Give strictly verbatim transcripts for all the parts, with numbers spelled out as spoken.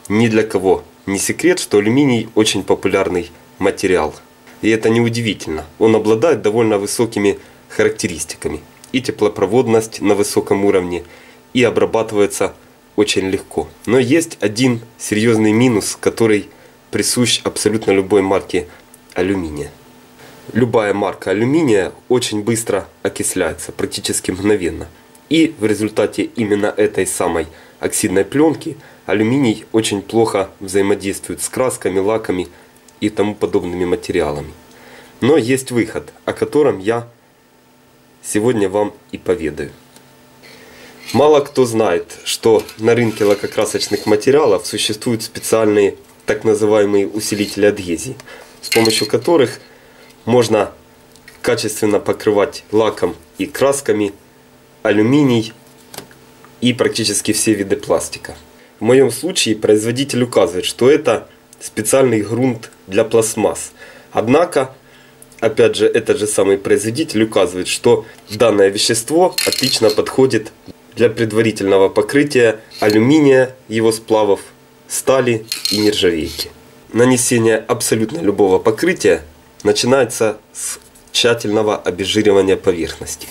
Ни для кого не секрет, что алюминий очень популярный материал. И это неудивительно. Он обладает довольно высокими характеристиками. И теплопроводность на высоком уровне, и обрабатывается очень легко. Но есть один серьезный минус, который присущ абсолютно любой марке алюминия. Любая марка алюминия очень быстро окисляется, практически мгновенно. И в результате именно этой самой оксидной пленки алюминий очень плохо взаимодействует с красками, лаками и тому подобными материалами. Но есть выход, о котором я сегодня вам и поведаю. Мало кто знает, что на рынке лакокрасочных материалов существуют специальные так называемые усилители адгезии, с помощью которых можно качественно покрывать лаком и красками алюминий и практически все виды пластика. В моем случае производитель указывает, что это специальный грунт для пластмасс. Однако, опять же, этот же самый производитель указывает, что данное вещество отлично подходит для предварительного покрытия алюминия, его сплавов, стали и нержавейки. Нанесение абсолютно любого покрытия начинается с тщательного обезжиривания поверхности.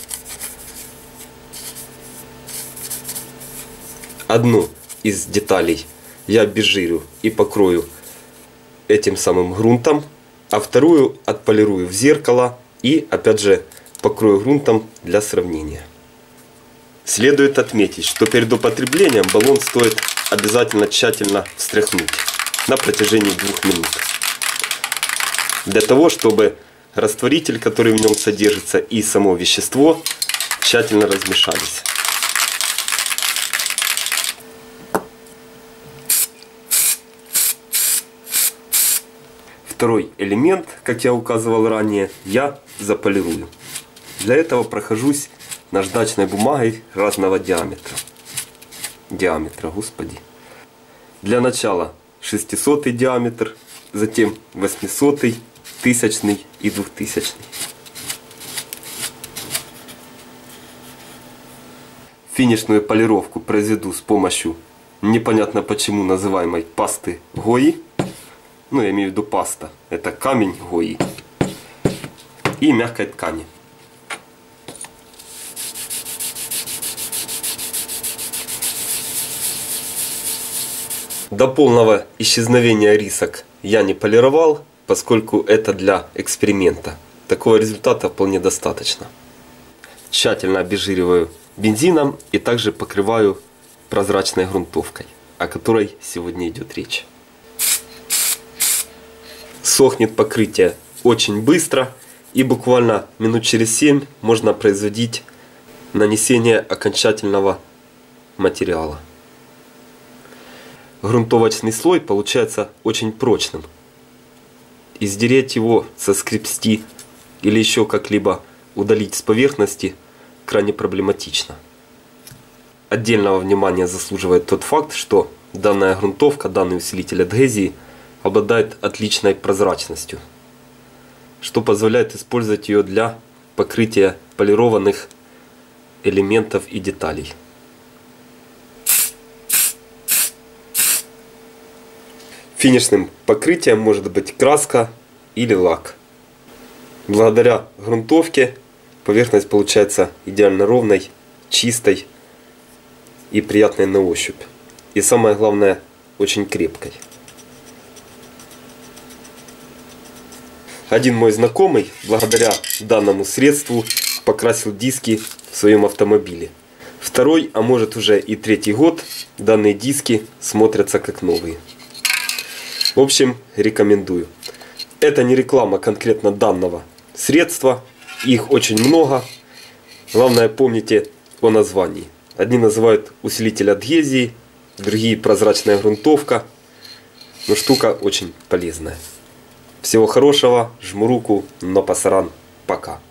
Одну из деталей я обезжирю и покрою этим самым грунтом, а вторую отполирую в зеркало и опять же покрою грунтом для сравнения. Следует отметить, что перед употреблением баллон стоит обязательно тщательно встряхнуть на протяжении двух минут. Для того, чтобы растворитель, который в нем содержится, и само вещество тщательно размешались. Второй элемент, как я указывал ранее, я заполирую. Для этого прохожусь наждачной бумагой разного диаметра. Диаметра, господи. Для начала шестисотый диаметр, затем восьмисотый, тысячный и двухтысячный. Финишную полировку произведу с помощью непонятно почему называемой пасты Гои. Ну, я имею в виду паста. Это камень Гои. И мягкой ткани. До полного исчезновения рисок я не полировал, поскольку это для эксперимента. Такого результата вполне достаточно. Тщательно обезжириваю бензином и также покрываю прозрачной грунтовкой, о которой сегодня идет речь. Сохнет покрытие очень быстро, и буквально минут через семь можно производить нанесение окончательного материала. Грунтовочный слой получается очень прочным. И сдереть его, соскребсти или еще как-либо удалить с поверхности крайне проблематично. Отдельного внимания заслуживает тот факт, что данная грунтовка, данный усилитель адгезии обладает отличной прозрачностью, что позволяет использовать ее для покрытия полированных элементов и деталей. Финишным покрытием может быть краска или лак. Благодаря грунтовке поверхность получается идеально ровной, чистой и приятной на ощупь. И самое главное, очень крепкой. Один мой знакомый благодаря данному средству покрасил диски в своем автомобиле. Второй, а может уже и третий год, данные диски смотрятся как новые. В общем, рекомендую. Это не реклама конкретно данного средства. Их очень много. Главное, помните о названии. Одни называют усилитель адгезии, другие прозрачная грунтовка. Но штука очень полезная. Всего хорошего. Жму руку. Но пасаран. Пока.